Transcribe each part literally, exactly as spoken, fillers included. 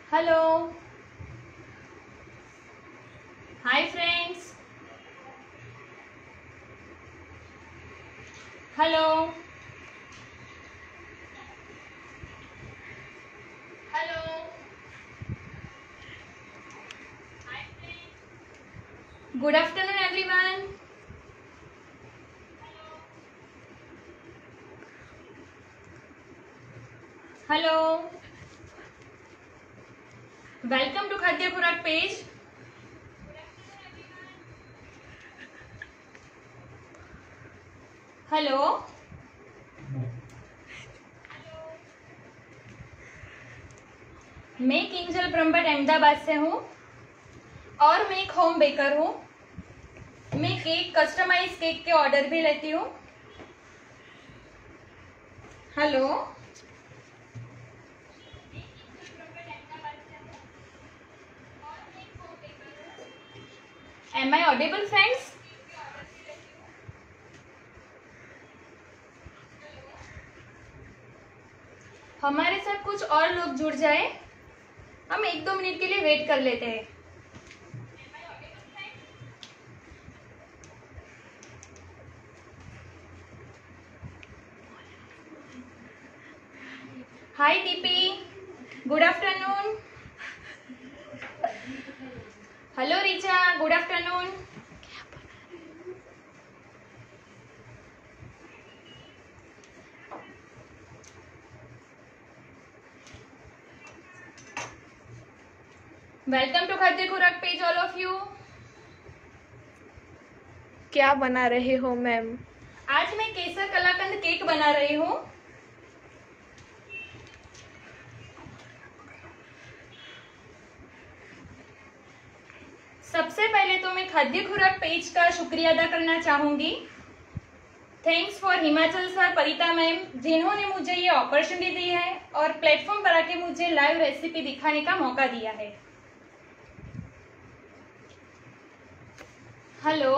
Hello. Hi friends. Hello. Hello. Good afternoon everyone. Hello. Welcome to Khadya Khurak page. Hello. मैं किंजल ब्रह्मभट्ट अहमदाबाद से हूँ और मैं एक होम बेकर हूँ। मैं केक कस्टमाइज केक के ऑर्डर भी लेती हूँ। Hello. Am I audible friends? हमारे साथ कुछ और लोग जुड़ जाए, हम एक दो मिनट के लिए वेट कर लेते हैं। Hi Deepi, good afternoon. Hello Richa, good afternoon. Welcome to Khadya Khurak page all of you. क्या बना रहे हो मैम? आज मैं केसर कलाकंद केक बना रही हूँ। सबसे पहले तो मैं खाद्य खुराक पेज का शुक्रिया अदा करना चाहूंगी। Thanks for Himachal sir, Parita ma'am, जिन्होंने मुझे ये अपॉर्चुनिटी दी है और प्लेटफॉर्म पर आके मुझे लाइव रेसिपी दिखाने का मौका दिया है। हेलो।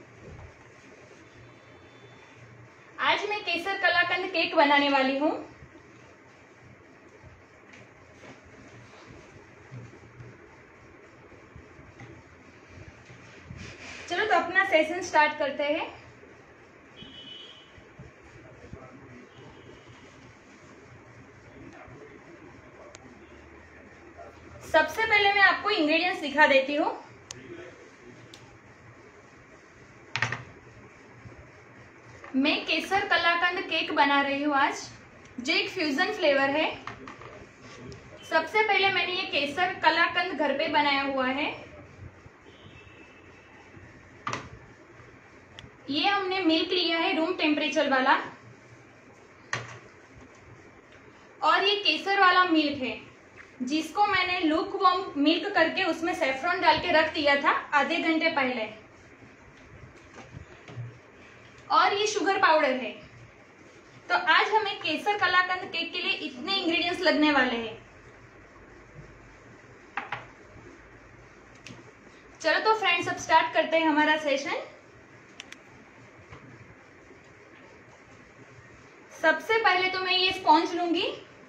आज मैं केसर कलाकंद केक बनाने वाली हूँ। चलो तो अपना सेशन स्टार्ट करते हैं। सबसे पहले मैं आपको इंग्रेडिएंट्स दिखा देती हूँ। मैं केसर कलाकंद केक बना रही हूँ आज, जो एक फ्यूजन फ्लेवर है। सबसे पहले मैंने ये केसर कलाकंद घर पे बनाया हुआ है। ये हमने मिल्क लिया है रूम टेम्परेचर वाला, और ये केसर वाला मिल्क है जिसको मैंने लूक वार्म मिल्क करके उसमें सेफ्रॉन डाल के रख दिया था आधे घंटे पहले। और ये शुगर पाउडर है। तो आज हमें केसर कलाकंद केक के लिए इतने इंग्रेडिएंट्स लगने वाले हैं। चलो तो फ्रेंड्स, अब स्टार्ट करते हैं हमारा सेशन। सबसे पहले तो मैं ये स्पॉन्ज लूंगी।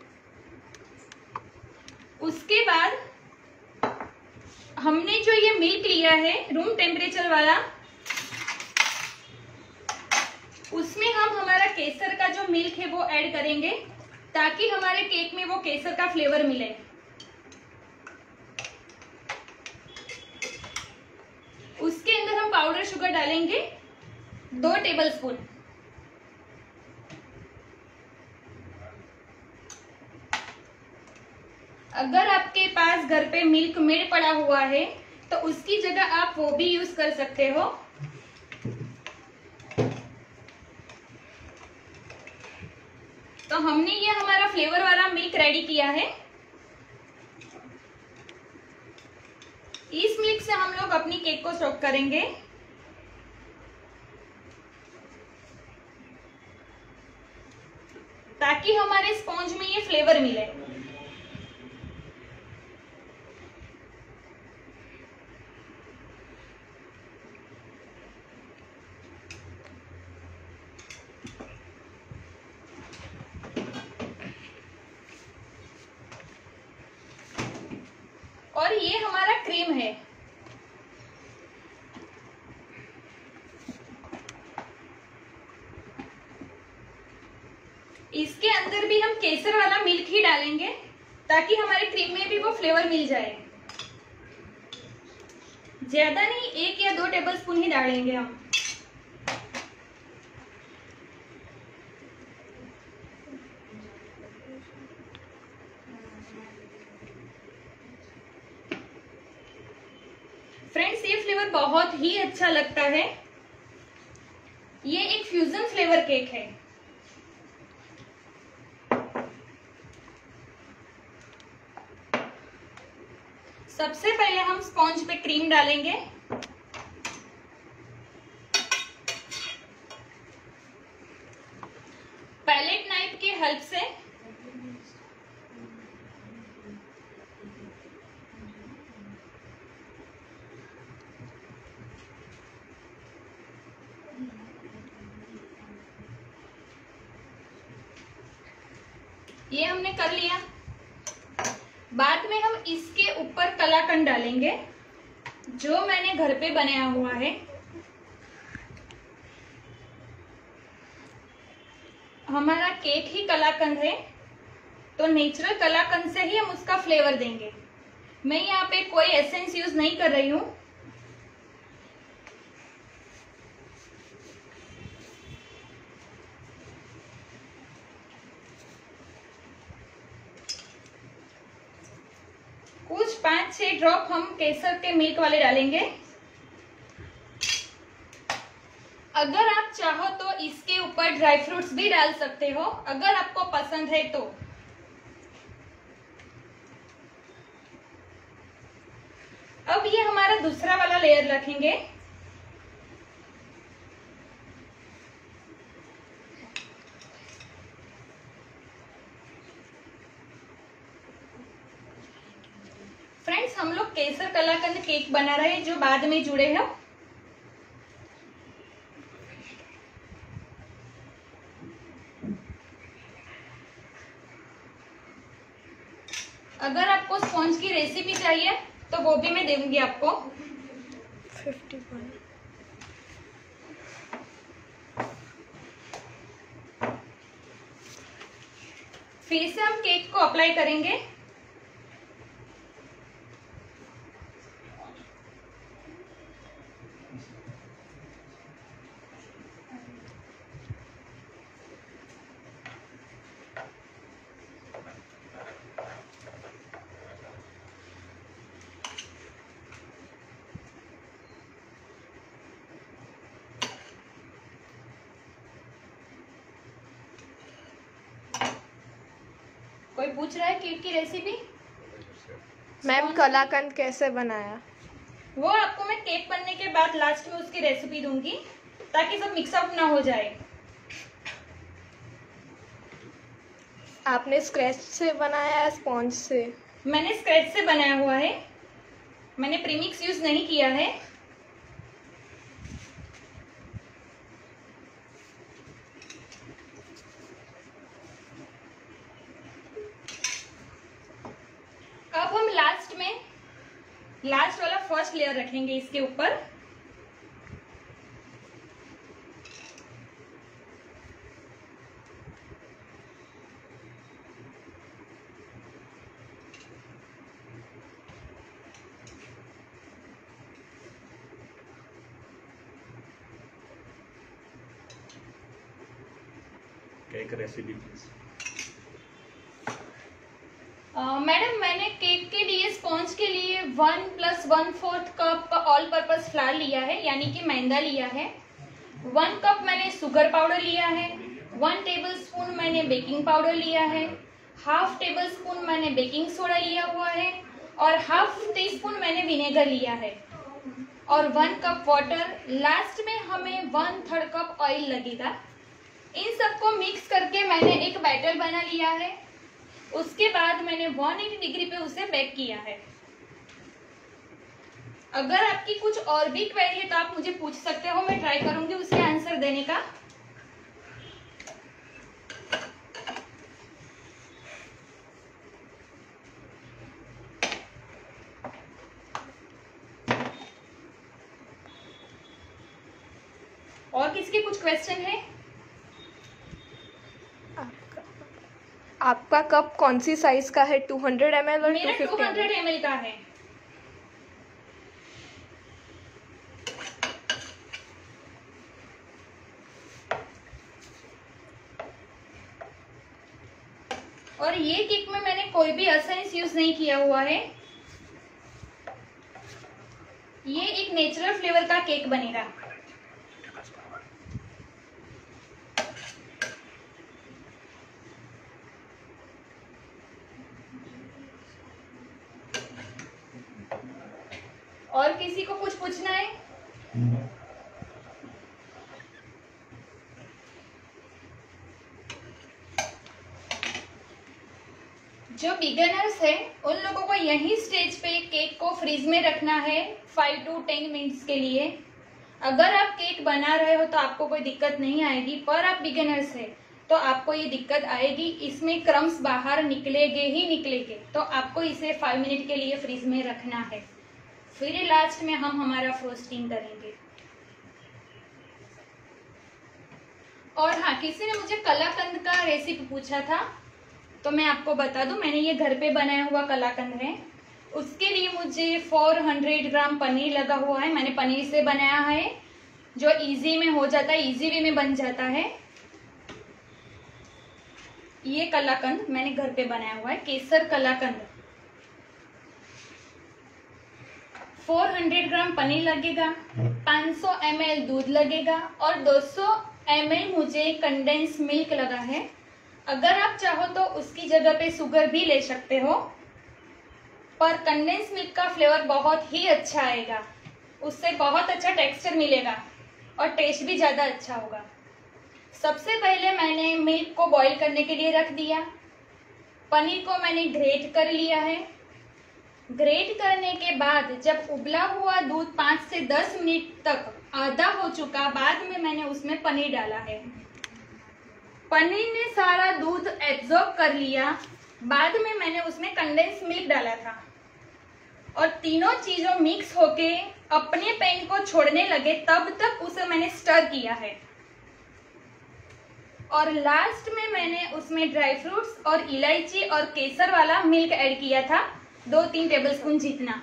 उसके बाद हमने जो ये मिल्क लिया है रूम टेम्परेचर वाला, उसमें हम हमारा केसर का जो मिल्क है वो ऐड करेंगे ताकि हमारे केक में वो केसर का फ्लेवर मिले। उसके अंदर हम पाउडर शुगर डालेंगे दो टेबलस्पून। अगर आपके पास घर पे मिल्क मेड पड़ा हुआ है तो उसकी जगह आप वो भी यूज कर सकते हो। तो हमने ये हमारा फ्लेवर वाला मिल्क रेडी किया है। इस मिल्क से हम लोग अपनी केक को सोक करेंगे। ताकि हमारे स्पॉन्ज में ये फ्लेवर मिले। क्रीम है। इसके अंदर भी हम केसर वाला मिल्क ही डालेंगे ताकि हमारे क्रीम में भी वो फ्लेवर मिल जाए। ज्यादा नहीं, एक या दो टेबलस्पून ही डालेंगे हम। फ्रेंड्स, ये फ्लेवर बहुत ही अच्छा लगता है। ये एक फ्यूजन फ्लेवर केक है। सबसे पहले हम स्पॉन्ज पे क्रीम डालेंगे। पैलेट नाइफ के हेल्प से ये हमने कर लिया। बाद में हम इसके ऊपर कलाकंद डालेंगे जो मैंने घर पे बनाया हुआ है। हमारा केक ही कलाकंद है तो नेचुरल कलाकंद से ही हम उसका फ्लेवर देंगे। मैं यहाँ पे कोई एसेंस यूज नहीं कर रही हूँ। कुछ पांच छह ड्रॉप हम केसर के मिल्क वाले डालेंगे। अगर आप चाहो तो इसके ऊपर ड्राई फ्रूट्स भी डाल सकते हो, अगर आपको पसंद है तो। अब ये हमारा दूसरा वाला लेयर रखेंगे। फ्रेंड्स, हम लोग केसर कलाकंद केक बना रहे हैं जो बाद में जुड़े हैं। अगर आपको स्पॉन्ज की रेसिपी चाहिए तो वो भी मैं दूंगी आपको। Fifty one. फिर से हम केक को अप्लाई करेंगे। कोई पूछ रहा है केक की रेसिपी? मैम, कलाकंद कैसे बनाया? वो आपको मैं केक बनने के बाद लास्ट में उसकी रेसिपी दूंगी ताकि सब मिक्सअप ना हो जाए। आपने स्क्रैच से बनाया है स्पॉन्ज से? मैंने स्क्रैच से बनाया हुआ है, मैंने प्रीमिक्स यूज नहीं किया है। अब हम लास्ट में लास्ट वाला फर्स्ट लेयर रखेंगे इसके ऊपर। Cake recipe please. मैडम, मैंने केक के लिए स्पॉन्ज के लिए one plus one fourth cup all purpose flour लिया है, यानी कि मैदा लिया है। वन कप मैंने शुगर पाउडर लिया है। वन टेबल स्पून मैंने बेकिंग पाउडर लिया है। हाफ टेबल स्पून मैंने बेकिंग सोडा लिया हुआ है और हाफ टी स्पून मैंने विनेगर लिया है और वन कप वाटर। लास्ट में हमें वन थर्ड कप ऑयल लगेगा। इन सबको मिक्स करके मैंने एक बैटर बना लिया है। उसके बाद मैंने एक सौ अस्सी डिग्री पे उसे बेक किया है। अगर आपकी कुछ और भी क्वेरी है तो आप मुझे पूछ सकते हो, मैं ट्राई करूंगी उसके आंसर देने का। किसी के कुछ क्वेश्चन है? आपका आपका कप कौन सी साइज का है? टू हंड्रेड एम एल और मेरा two two fifty hundred M L? M L का है। और ये केक में मैंने कोई भी एसेंस यूज नहीं किया हुआ है। ये एक नेचुरल फ्लेवर का केक बनेगा। और किसी को कुछ पूछना है? जो बिगिनर्स है उन लोगों को यही स्टेज पे केक को फ्रीज में रखना है फाइव टू टेन मिनट्स के लिए। अगर आप केक बना रहे हो तो आपको कोई दिक्कत नहीं आएगी, पर आप बिगिनर्स है तो आपको ये दिक्कत आएगी। इसमें क्रम्स बाहर निकलेंगे ही निकलेंगे, तो आपको इसे फाइव मिनट के लिए फ्रीज में रखना है। फिर लास्ट में हम हमारा फ्रोस्टिंग करेंगे। और हाँ, किसी ने मुझे कलाकंद का रेसिपी पूछा था, तो मैं आपको बता दूं, मैंने ये घर पे बनाया हुआ कलाकंद है। उसके लिए मुझे चार सौ ग्राम पनीर लगा हुआ है। मैंने पनीर से बनाया है, जो इजी में हो जाता है, इजी वे में बन जाता है। ये कलाकंद मैंने घर पे बनाया हुआ है, केसर कलाकंद। चार सौ ग्राम पनीर लगेगा, पाँच सौ एम एल दूध लगेगा और दो सौ एम एल मुझे कंडेंस मिल्क लगा है। अगर आप चाहो तो उसकी जगह पे शुगर भी ले सकते हो, पर कंडेंस मिल्क का फ्लेवर बहुत ही अच्छा आएगा, उससे बहुत अच्छा टेक्सचर मिलेगा और टेस्ट भी ज़्यादा अच्छा होगा। सबसे पहले मैंने मिल्क को बॉईल करने के लिए रख दिया। पनीर को मैंने ग्रेट कर लिया है। ग्रेट करने के बाद जब उबला हुआ दूध पाँच से दस मिनट तक आधा हो चुका, बाद में मैंने उसमें पनीर डाला है। पनीर ने सारा दूध एब्जॉर्ब कर लिया। बाद में मैंने उसमें कंडेंस मिल्क डाला था और तीनों चीजों मिक्स होके अपने पैन को छोड़ने लगे, तब तक उसे मैंने स्टर किया है। और लास्ट में मैंने उसमें ड्राई फ्रूट्स और इलायची और केसर वाला मिल्क ऐड किया था, दो तीन टेबलस्पून जितना।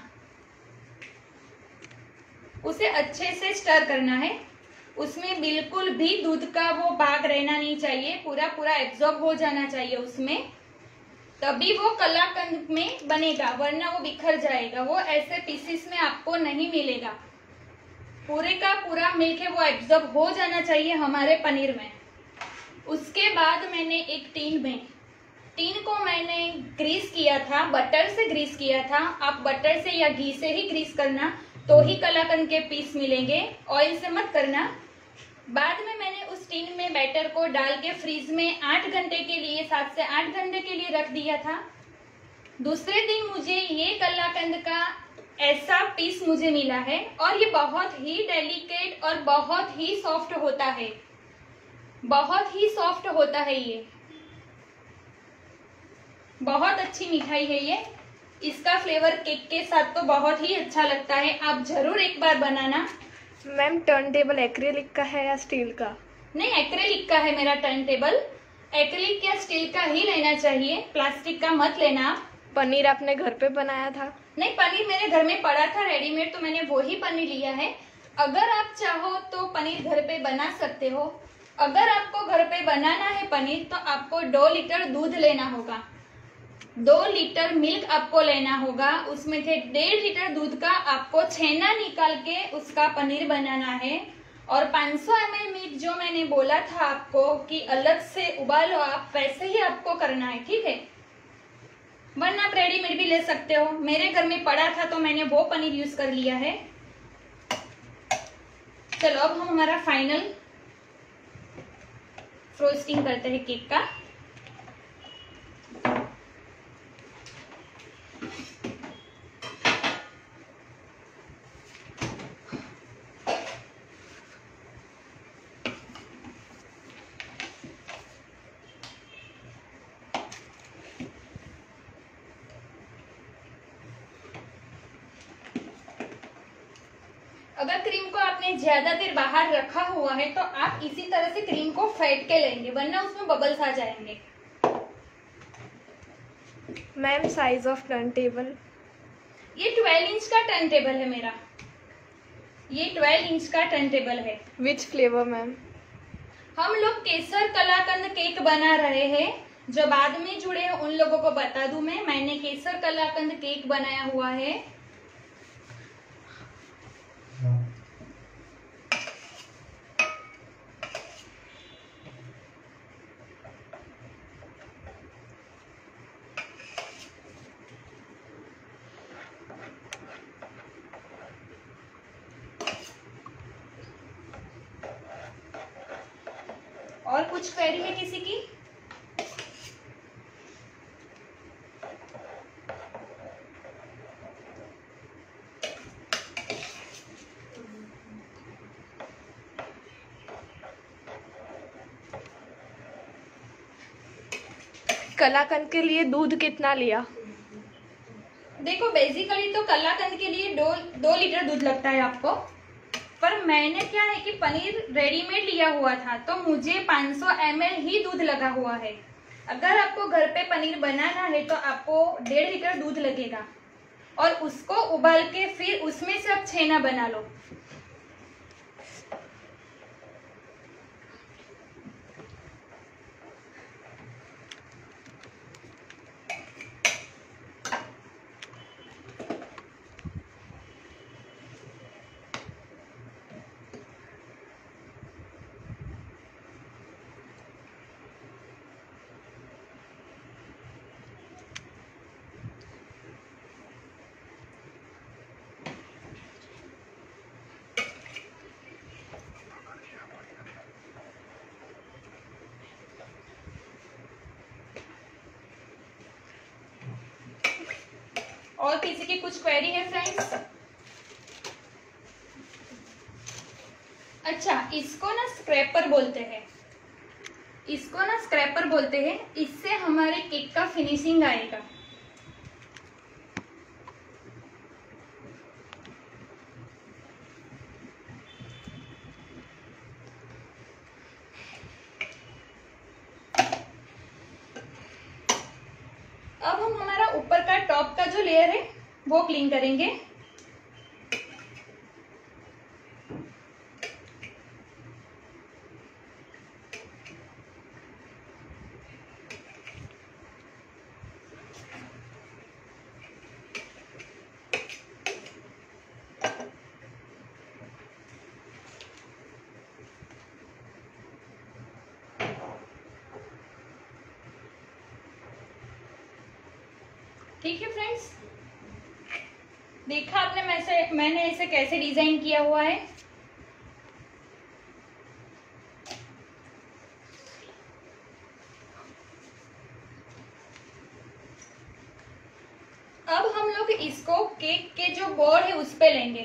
उसे अच्छे से स्टर करना है। उसमें बिल्कुल भी दूध का वो भाग रहना नहीं चाहिए, पूरा पूरा एब्जॉर्ब हो जाना चाहिए उसमें, तभी वो कलाकंद में बनेगा, वरना वो बिखर जाएगा। वो ऐसे पीसेस में आपको नहीं मिलेगा। पूरे का पूरा मिल्क है वो एब्जॉर्ब हो जाना चाहिए हमारे पनीर में। उसके बाद मैंने एक टीन में टीन को मैंने ग्रीस किया था, बटर से ग्रीस किया था। आप बटर से या घी से ही ग्रीस करना, तो ही कलाकंद के पीस मिलेंगे, ऑयल से मत करना। बाद में मैंने उस टीन में बैटर को डाल के फ्रीज में आठ घंटे के लिए, सात से आठ घंटे के लिए रख दिया था। दूसरे दिन मुझे ये कलाकंद का ऐसा पीस मुझे मिला है और ये बहुत ही डेलिकेट और बहुत ही सॉफ्ट होता है, बहुत ही सॉफ्ट होता है। ये बहुत अच्छी मिठाई है ये। इसका फ्लेवर केक के साथ तो बहुत ही अच्छा लगता है, आप जरूर एक बार बनाना। मैम टर्न टेबल एक्रेलिक का है या स्टील का? नहीं, एक्रेलिक का है मेरा टर्न टेबल। एक्रेलिक या स्टील का ही लेना चाहिए, प्लास्टिक का मत लेना। पनीर आपने घर पे बनाया था? नहीं, पनीर मेरे घर में पड़ा था रेडीमेड, तो मैंने वो ही पनीर लिया है। अगर आप चाहो तो पनीर घर पे बना सकते हो। अगर आपको घर पे बनाना है पनीर, तो आपको दो लीटर दूध लेना होगा, दो लीटर मिल्क आपको लेना होगा। उसमें से डेढ़ लीटर दूध का आपको छेना निकाल के उसका पनीर बनाना है। और पाँच सौ एम एल मिल्क जो मैंने बोला था आपको कि अलग से उबालो, आप वैसे ही आपको करना है, ठीक है। वरना आप रेडीमेड भी ले सकते हो। मेरे घर में पड़ा था तो मैंने वो पनीर यूज कर लिया है। चलो अब हम हमारा फाइनल फ्रोस्टिंग करते हैं केक का। अगर क्रीम को आपने ज्यादा देर बाहर रखा हुआ है तो आप इसी तरह से क्रीम को फेंट के लेंगे, वरना उसमें बबल्स आ जाएंगे। Ma'am size of turntable? ये ट्वेल्व इंच का टर्न टेबल है मेरा, ये ट्वेल्व इंच का टर्न टेबल है। Which flavour ma'am? हम लोग केसर कलाकंद केक बना रहे हैं, जो बाद में जुड़े हैं उन लोगों को बता दूं मैं, मैंने केसर कलाकंद केक बनाया हुआ है। और कुछ क्वेरी है किसी की? कलाकंद के लिए दूध कितना लिया? देखो बेसिकली तो कलाकंद के लिए दो दो लीटर दूध लगता है आपको, पर मैंने क्या है कि पनीर रेडीमेड लिया हुआ था तो मुझे पाँच सौ एम एल ही दूध लगा हुआ है। अगर आपको घर पे पनीर बनाना है तो आपको डेढ़ लीटर दूध लगेगा, और उसको उबाल के फिर उसमें से आप छेना बना लो। और किसी की कुछ क्वेरी है फ्रेंड्स? अच्छा, इसको ना स्क्रैपर बोलते हैं, इसको ना स्क्रैपर बोलते हैं, इससे हमारे केक का फिनिशिंग आएगा। अब हम हमारा ऊपर का टॉप का जो लेयर है वो क्लीन करेंगे। ठीक है फ्रेंड्स, देखा आपने मैं से, मैंने इसे कैसे डिजाइन किया हुआ है। अब हम लोग इसको केक के जो बोर्ड है उस पे लेंगे।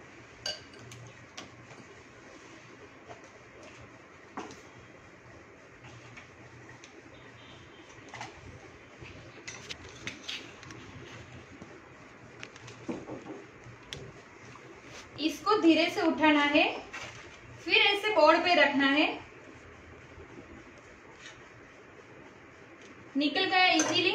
इसको धीरे से उठाना है, फिर ऐसे बोर्ड पे रखना है। निकल गया इजीली।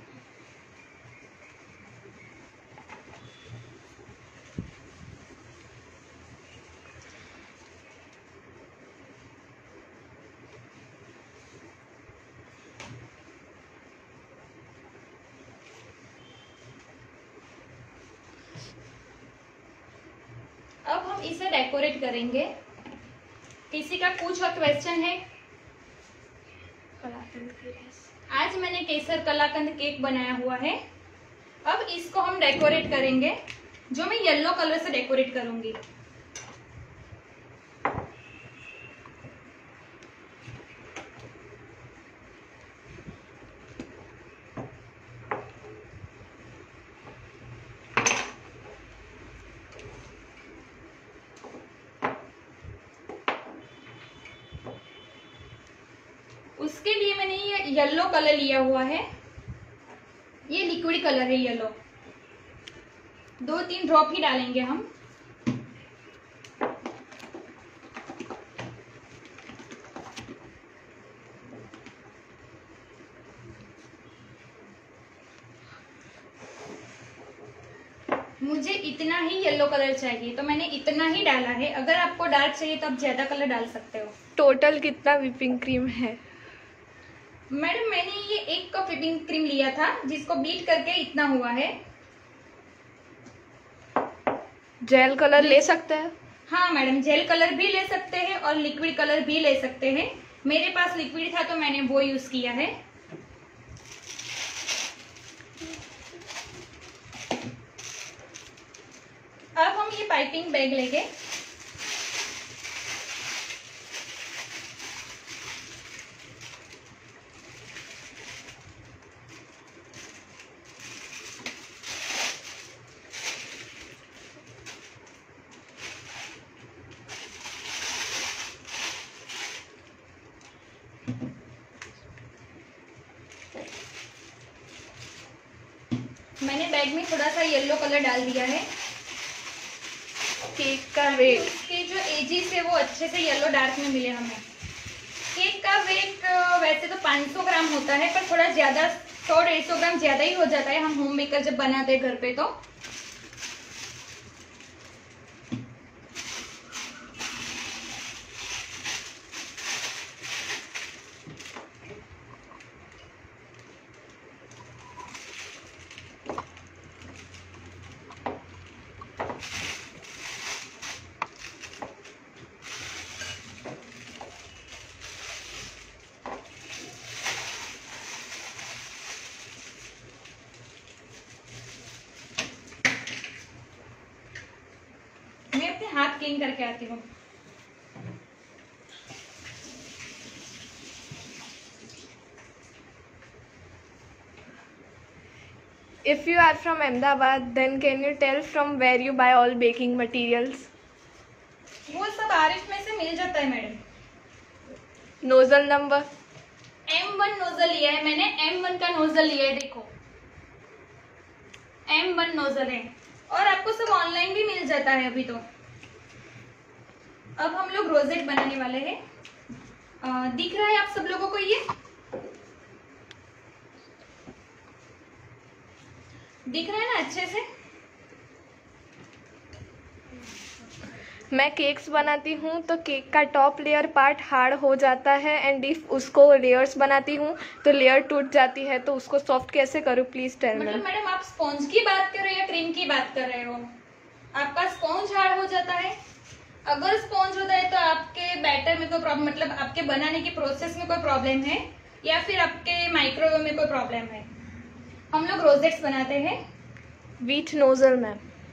अब हम इसे डेकोरेट करेंगे। किसी का कुछ और क्वेश्चन है? कलाकंद की रेसिपी। आज मैंने केसर कलाकंद केक बनाया हुआ है। अब इसको हम डेकोरेट करेंगे, जो मैं येलो कलर से डेकोरेट करूंगी। उसके लिए मैंने ये येलो कलर लिया हुआ है, ये लिक्विड कलर है येलो। दो तीन ड्रॉप ही डालेंगे हम। मुझे इतना ही येलो कलर चाहिए तो मैंने इतना ही डाला है। अगर आपको डार्क चाहिए तो आप ज़्यादा कलर डाल सकते हो। टोटल कितना व्हिपिंग क्रीम है? मैडम मैंने ये एक कप व्हिपिंग क्रीम लिया था जिसको बीट करके इतना हुआ है। जेल कलर ले सकते हैं? हाँ मैडम, जेल कलर भी ले सकते हैं और लिक्विड कलर भी ले सकते हैं। मेरे पास लिक्विड था तो मैंने वो यूज किया है। अब हम ये पाइपिंग बैग लेंगे। मैंने बैग में थोड़ा सा येलो कलर डाल दिया है। केक का वेट? इसके जो एजिस है वो अच्छे से येलो डार्क में मिले हमें। केक का वेट वैसे तो पाँच सौ ग्राम होता है, पर थोड़ा ज़्यादा सौ डेढ़ सौ ग्राम ज़्यादा ही हो जाता है हम होम मेकर जब बनाते हैं घर पे तो। मैं अपने हाथ क्लीन करके आती हूँ। If you are from Ahmedabad, then can you tell from where you buy all baking materials? वो सब आरिफ में से मिल जाता है madam. Nozzle number? M one nozzle लिया है मैंने, एम वन का नोजल लिया है, देखो एम वन नोजल है। और आपको सब ऑनलाइन भी मिल जाता है अभी तो। अब हम लोग रोजेट बनाने वाले हैं। आ, दिख रहा है आप सब लोगों को? ये दिख रहा है ना अच्छे से? मैं केक्स बनाती हूँ तो केक का टॉप लेयर पार्ट हार्ड हो जाता है, एंड इफ उसको लेयर्स बनाती हूँ तो लेयर टूट जाती है, तो उसको सॉफ्ट कैसे करूँ? Please tell me. मतलब मैडम आप स्पॉन्ज की बात कर रहे हो या क्रीम की बात कर रहे हो? आपका स्पॉन्ज हार्ड हो जाता है? अगर स्पॉन्ज होता है तो आपके बैटर में कोई प्रॉब्लम, मतलब आपके बनाने की प्रोसेस में कोई प्रॉब्लम है या फिर आपके माइक्रोवेव में कोई प्रॉब्लम है? हम लोग रोजेट्स बनाते हैं। Which nozzle ma'am?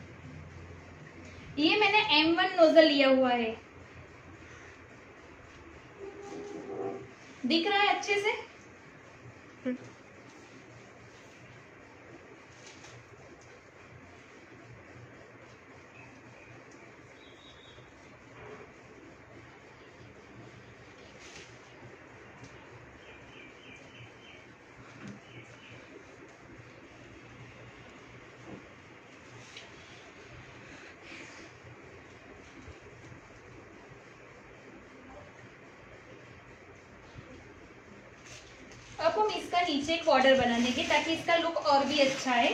ये मैंने एम वन नोजल लिया हुआ है। दिख रहा है अच्छे से? अब हम इसका नीचे एक बॉर्डर बना देंगे ताकि इसका लुक और भी अच्छा है।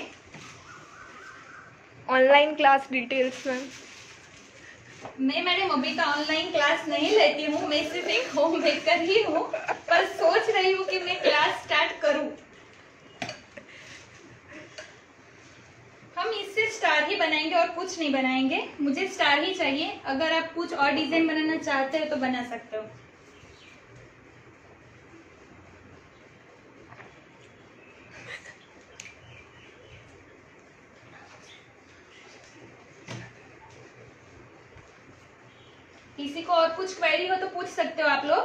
Online class details ma'am? मैं मैडम अभी तो ऑनलाइन क्लास नहीं लेती हूँ, मैं सिर्फ एक होम मेकर ही हूँ, पर सोच रही हूँ कि मैं क्लास स्टार्ट करूँ। हम इससे स्टार ही बनाएंगे और कुछ नहीं बनाएंगे। मुझे स्टार ही चाहिए। अगर आप कुछ और डिजाइन बनाना चाहते हो तो बना सकते हो। किसी को और कुछ क्वेरी हो तो पूछ सकते हो आप लोग।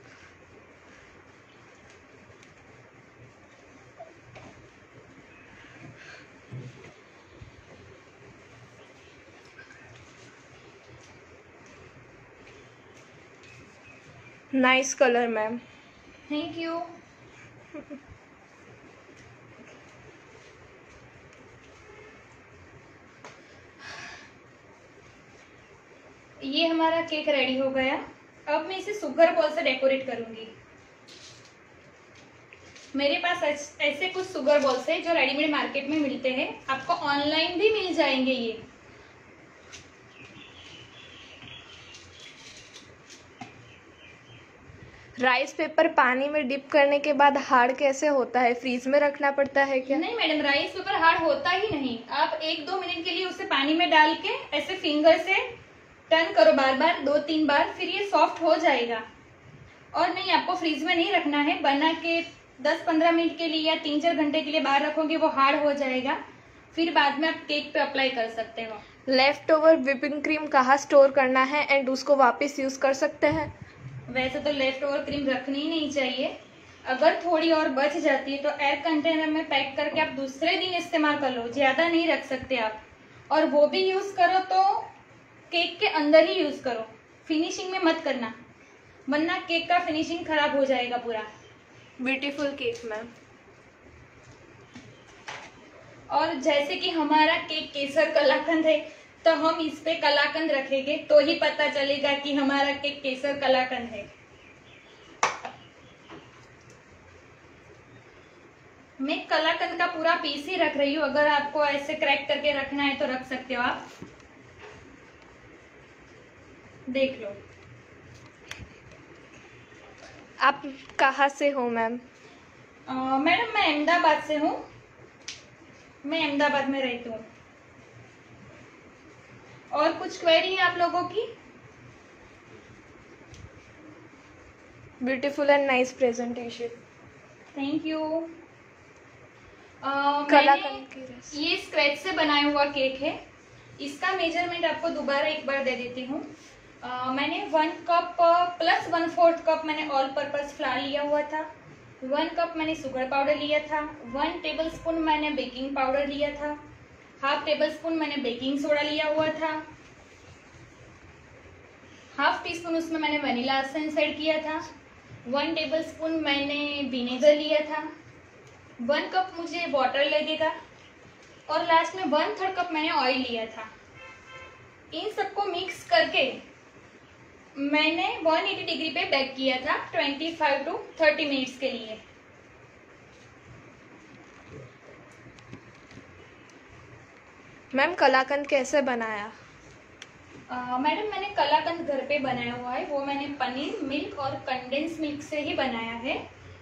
Nice colour ma'am. Thank you. ये हमारा केक रेडी हो गया। अब मैं इसे सुगर बॉल से डेकोरेट करूंगी। मेरे पास ऐस- ऐसे कुछ शुगर बॉल्स है जो रेडीमेड मार्केट में मिलते हैं, आपको ऑनलाइन भी मिल जाएंगे ये। राइस पेपर पानी में डिप करने के बाद हार्ड कैसे होता है? फ्रीज में रखना पड़ता है क्या? नहीं मैडम, राइस पेपर हार्ड होता ही नहीं। आप एक दो मिनट के लिए उसे पानी में डाल के ऐसे फिंगर से टर्न करो बार बार, दो तीन बार, फिर ये सॉफ्ट हो जाएगा। और नहीं, आपको फ्रीज में नहीं रखना है, बना के दस पंद्रह मिनट के लिए या तीन चार घंटे के लिए बाहर रखोगे वो हार्ड हो जाएगा, फिर बाद में आप केक पे अप्लाई कर सकते हो। लेफ्ट ओवर व्हिपिंग क्रीम कहाँ स्टोर करना है एंड उसको वापस यूज कर सकते हैं? वैसे तो लेफ्ट ओवर क्रीम रखनी ही नहीं चाहिए। अगर थोड़ी और बच जाती है तो एयर कंटेनर में पैक करके आप दूसरे दिन इस्तेमाल कर लो, ज्यादा नहीं रख सकते आप। और वो भी यूज करो तो केक के अंदर ही यूज करो, फिनिशिंग में मत करना, वरना केक का फिनिशिंग खराब हो जाएगा पूरा। Beautiful cake ma'am. और जैसे कि हमारा केक केसर कलाकंद है, तो हम इस पे कलाकंद रखेंगे तो ही पता चलेगा कि हमारा केक केसर कलाकंद है। मैं कलाकंद का पूरा पीस ही रख रही हूँ, अगर आपको ऐसे क्रैक करके रखना है तो रख सकते हो आप। देख लो। आप कहाँ से हो मैम? मैडम मैं अहमदाबाद से हूँ, मैं अहमदाबाद में रहती हूँ। और कुछ क्वेरी है आप लोगों की? Beautiful and nice presentation. Thank you. Kalakand की रेसिपी। ये स्क्रैच से बनाया हुआ केक है, इसका मेजरमेंट आपको दोबारा एक बार दे देती हूँ। uh, मैंने one cup plus one fourth cup मैंने ऑल पर्पस फ्लावर लिया हुआ था, वन कप मैंने शुगर पाउडर लिया था, वन टेबल स्पून मैंने बेकिंग पाउडर लिया था, हाफ टेबल स्पून मैंने बेकिंग सोडा लिया हुआ था, हाफ टी स्पून उसमें मैंने वनीला एसेंस ऐड किया था, वन टेबल स्पून मैंने विनेगर लिया था, वन कप मुझे वाटर लगेगा, और लास्ट में वन थर्ड कप मैंने ऑयल लिया था। इन सबको मिक्स करके मैंने एक सौ अस्सी डिग्री पे बेक किया था पच्चीस टू तीस मिनट्स के लिए। मैम कलाकंद कैसे बनाया? uh, मैडम मैंने कलाकंद घर पे बनाया हुआ है, वो मैंने पनीर, मिल्क और कंडेंस मिल्क से ही बनाया है।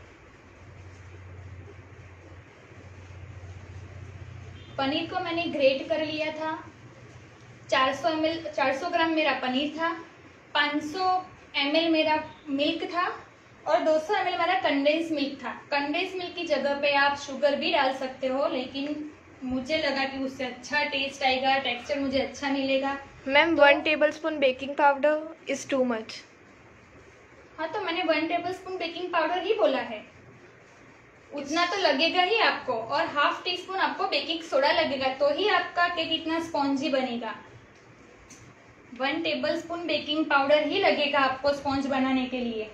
पनीर को मैंने ग्रेट कर लिया था, चार सौ एम एल चार सौ ग्राम मेरा पनीर था, पाँच सौ एम एल मेरा मिल्क था और दो सौ एम एल मेरा कंडेंस मिल्क था। कंडेंस मिल्क की जगह पे आप शुगर भी डाल सकते हो, लेकिन मुझे लगा कि उससे अच्छा टेस्ट आएगा, टेक्सचर मुझे अच्छा मिलेगा। Ma'am one tablespoon baking powder is too much. हाँ तो मैंने one tablespoon baking powder ही बोला है, उतना तो लगेगा ही आपको, और हाफ टी स्पून आपको बेकिंग सोडा लगेगा, तो ही आपका केक इतना स्पॉन्जी बनेगा। One tablespoon baking powder ही लगेगा आपको स्पॉन्ज बनाने के लिए।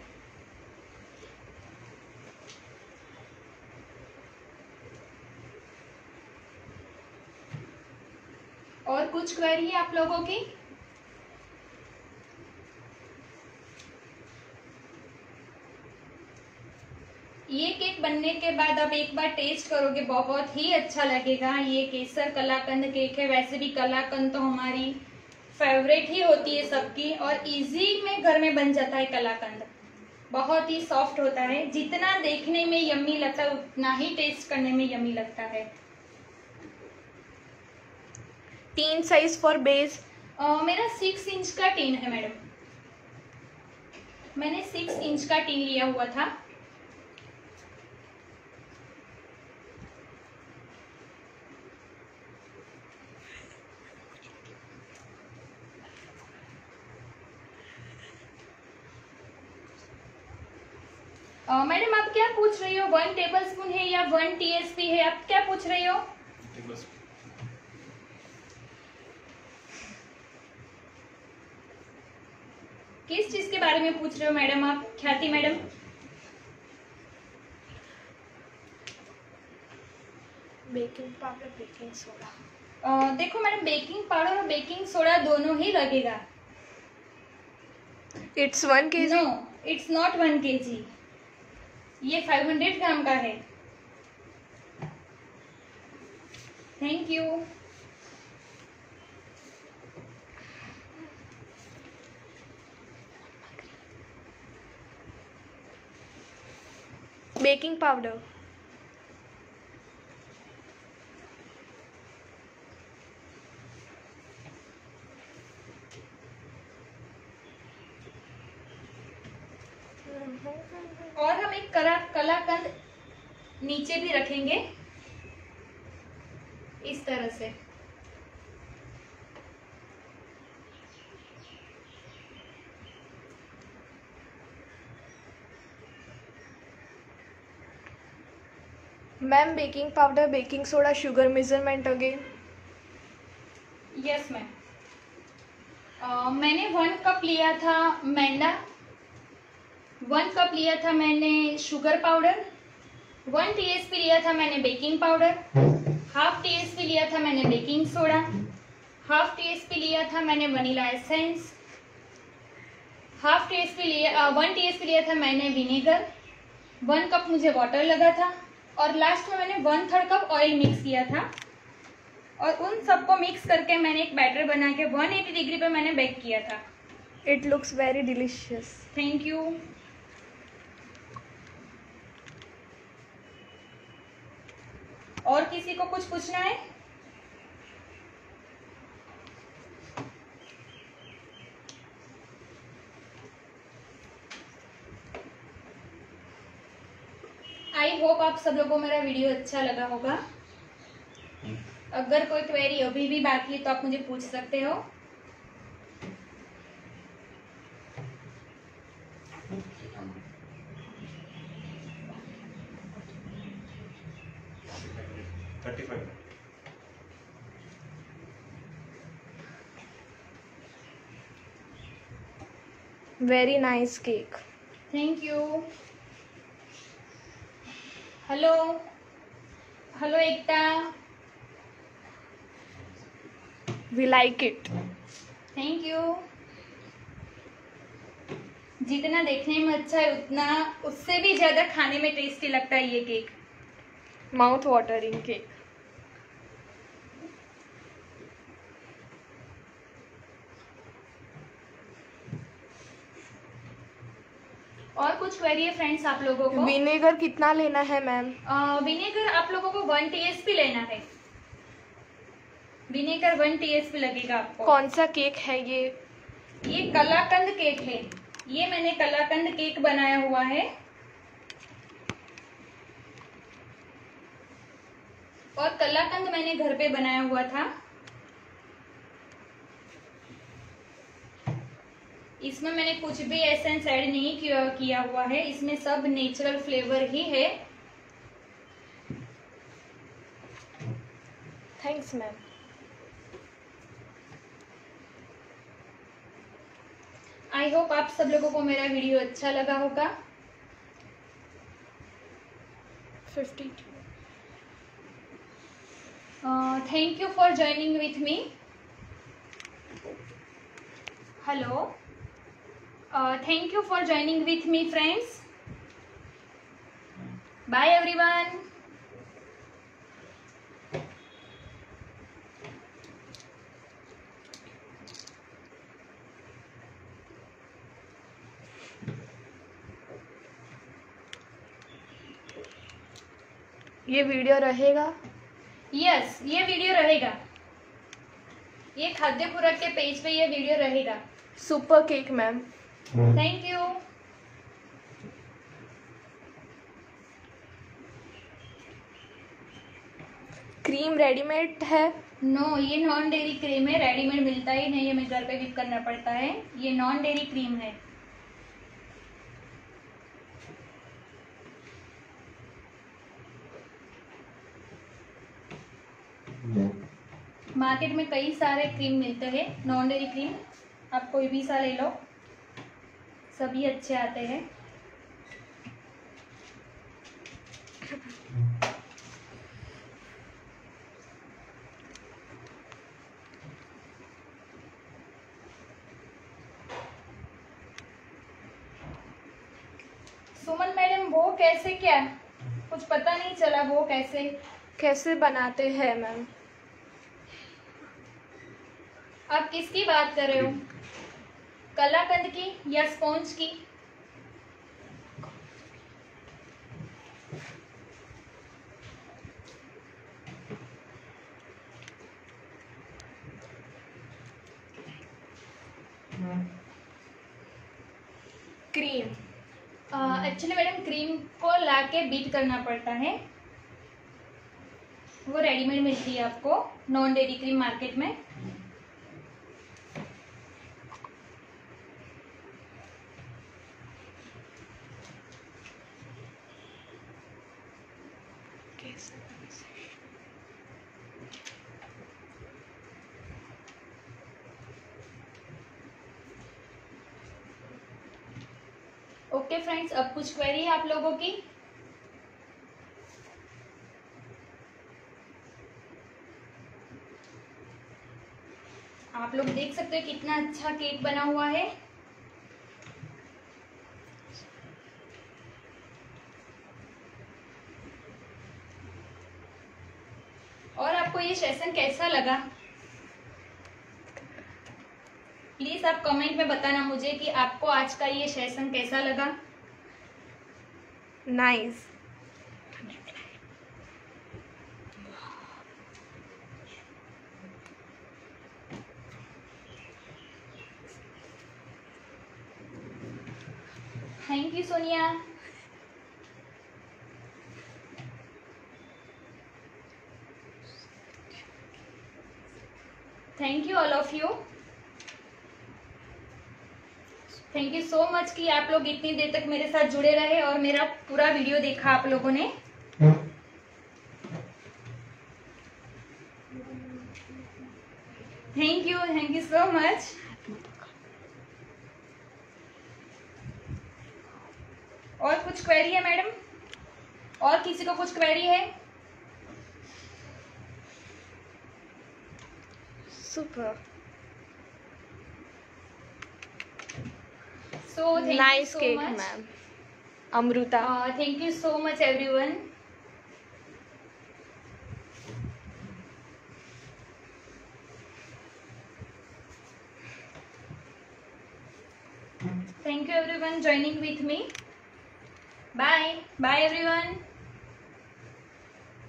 और कुछ क्वेरी है आप लोगों की? ये केक बनने के बाद आप एक बार टेस्ट करोगे, बहुत ही अच्छा लगेगा। ये केसर कलाकंद केक है, वैसे भी कलाकंद तो हमारी फेवरेट ही होती है सबकी, और इजी में घर में बन जाता है कलाकंद। बहुत ही सॉफ्ट होता है, जितना देखने में यम्मी लगता है उतना ही टेस्ट करने में यम्मी लगता है। Tin size for base? मेरा सिक्स इंच का टीन है मैडम, मैंने सिक्स इंच का टीन लिया हुआ था। मैडम uh, आप क्या पूछ रही हो, वन टेबल स्पून है या वन टीएसपी है, आप क्या पूछ रही हो? किस चीज के बारे में पूछ रहे हो मैडम आप, Khyati madam? Baking powder baking soda. uh, देखो मैडम, बेकिंग पाउडर और बेकिंग सोडा दोनों ही लगेगा। It's one K G? No, it's not one K G, ये फाइव हंड्रेड ग्राम का है। Thank you. बेकिंग पाउडर, और हम एक कला कलाकंद नीचे भी रखेंगे इस तरह से। Ma'am baking powder, baking soda, sugar measurement again. Yes ma'am. मैंने वन कप लिया था मैदा, वन कप लिया था मैंने शुगर पाउडर, वन टीएसपी लिया था मैंने बेकिंग पाउडर, हाफ टीएसपी लिया था मैंने बेकिंग सोडा, हाफ टीएसपी लिया था मैंने वनीला एसेंस, हाफ टीएसपी लिया वन टीएसपी लिया था मैंने विनेगर, वन कप मुझे वाटर लगा था, और लास्ट में मैंने one third cup oil mix किया था। और उन सबको मिक्स करके मैंने एक बैटर बना के वन एटी डिग्री पे मैंने बेक किया था। It looks very delicious. Thank you. और किसी को कुछ पूछना है? आई होप आप सब लोगों को मेरा वीडियो अच्छा लगा होगा। अगर कोई क्वेरी अभी भी बाकी है तो आप मुझे पूछ सकते हो। Thirty five. Very nice cake. Thank you. Hello hello Ekta, we like it. Thank you. जितना देखने में अच्छा है उतना उससे भी ज्यादा खाने में टेस्टी लगता है ये केक। Mouth watering cake. और कुछ क्वेरी है फ्रेंड्स आप लोगों को? विनेगर कितना लेना है मैम? विनेगर आप लोगों को वन टीएसपी लेना है। विनेगर वन टीएसपी लगेगा आपको। कौन सा केक है ये? ये कलाकंद केक है। ये मैंने कलाकंद केक बनाया हुआ है और कलाकंद मैंने घर पे बनाया हुआ था। इसमें मैंने कुछ भी एसेंस ऐड नहीं किया किया हुआ है, इसमें सब नेचुरल फ्लेवर ही है। Thanks ma'am. आई होप आप सब लोगों को मेरा वीडियो अच्छा लगा होगा। Fifty. Thank you for joining with me. Hello, thank you for joining with me friends. Bye everyone. ये वीडियो रहेगा? यस, ये वीडियो रहेगा। ये खाद्य पूरक के पेज पे ये वीडियो रहेगा। Super cake ma'am. Thank you. Cream readymade है? नो, ये नॉन डेयरी क्रीम है, रेडीमेड मिलता ही नहीं है, हमें घर पे विप करना पड़ता है। ये नॉन डेयरी क्रीम है। मार्केट में कई सारे क्रीम मिलते हैं नॉन डेयरी क्रीम, आप कोई भी सा ले लो, सभी अच्छे आते हैं। सुमन मैडम, वो कैसे? क्या कुछ पता नहीं चला वो कैसे कैसे बनाते हैं मैम? आप किसकी बात कर रहे हो? कलाकंद की या स्पॉन्ज की? क्रीम। एक्चुअली मैडम क्रीम को लाके बीट करना पड़ता है, वो रेडीमेड मिलती है आपको नॉन डेयरी क्रीम मार्केट में। ओके फ्रेंड्स, अब कुछ क्वेरी है आप लोगों की? आप लोग देख सकते हो कितना अच्छा केक बना हुआ है। और आपको ये सेशन कैसा लगा? प्लीज आप कमेंट में बताना मुझे कि आपको आज का ये सेशन कैसा लगा। Nice. Thank you Sonia. Thank you all of you. Thank you so much कि आप लोग इतनी देर तक मेरे साथ जुड़े रहे और मेरा पूरा वीडियो देखा आप लोगों ने। Thank you, thank you so much. और कुछ क्वेरी है मैडम? और किसी को कुछ क्वेरी है? Super. So thank nice you so cake much. Ma'am. Amrita. Uh, thank you so much everyone. Thank you everyone joining with me. Bye. Bye everyone.